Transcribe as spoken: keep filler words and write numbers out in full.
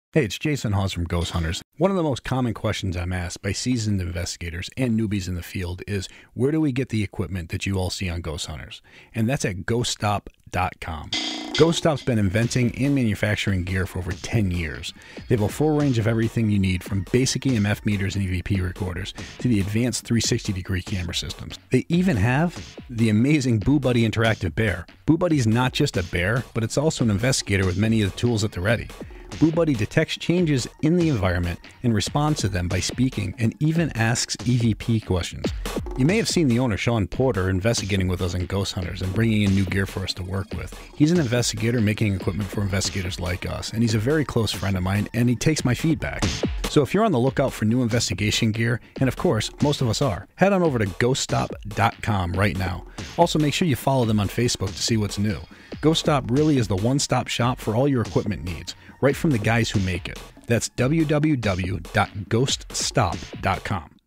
Hey, it's Jason Hawes from Ghost Hunters. One of the most common questions I'm asked by seasoned investigators and newbies in the field is, where do we get the equipment that you all see on Ghost Hunters? And that's at ghost stop dot com. GhostStop's been inventing and manufacturing gear for over ten years. They have a full range of everything you need, from basic E M F meters and E V P recorders to the advanced three sixty degree camera systems. They even have the amazing Boo Buddy interactive bear. Boo Buddy's not just a bear, but it's also an investigator with many of the tools at the ready. Boo Buddy detects changes in the environment and responds to them by speaking, and even asks E V P questions. You may have seen the owner, Sean Porter, investigating with us on Ghost Hunters and bringing in new gear for us to work with. He's an investigator making equipment for investigators like us, and he's a very close friend of mine, and he takes my feedback. So if you're on the lookout for new investigation gear, and of course, most of us are, head on over to ghost stop dot com right now. Also, make sure you follow them on Facebook to see what's new. GhostStop really is the one-stop shop for all your equipment needs, right from the guys who make it. That's w w w dot ghost stop dot com.